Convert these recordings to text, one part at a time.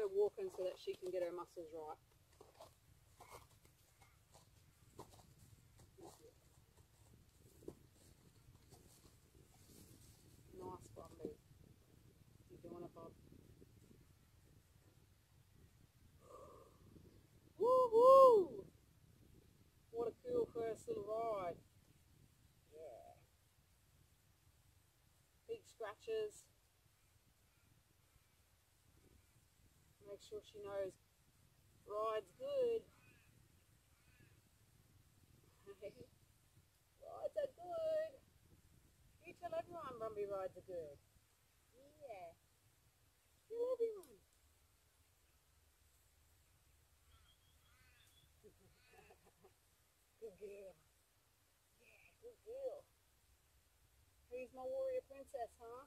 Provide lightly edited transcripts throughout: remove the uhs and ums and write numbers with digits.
her walking so that she can get her muscles right. Nice one, Boo. You're doing it, Bob. Woo-hoo! What a cool first little ride. Yeah. Big scratches. Make sure she knows ride's good. Rides are good. You tell everyone Brumby rides are good. Yeah. Tell everyone. Good girl. Yeah, good girl. Who's my warrior princess, huh?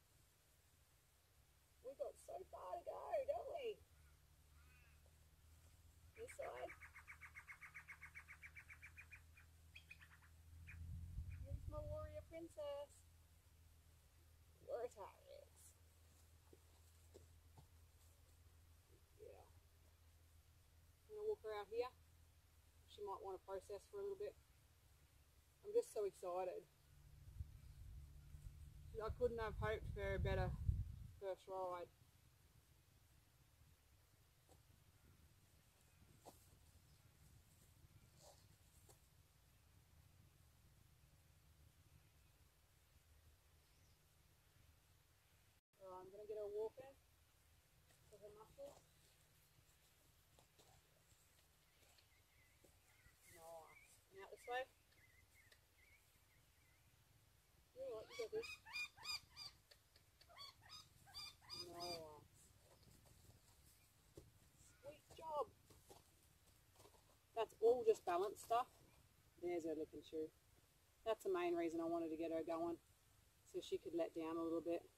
We got so far to go, don't we? This side. Who's my warrior princess? Waratah is. Yeah. I'm going to walk her out here. She might want to process for a little bit. I'm just so excited. I couldn't have hoped for a better first ride. I'm going to get her walking for her muscles. Nice. And out this way. You're all right, you got this. Nice. Sweet job. That's all just balance stuff. There's her licking shoe. That's the main reason I wanted to get her going, so she could let down a little bit.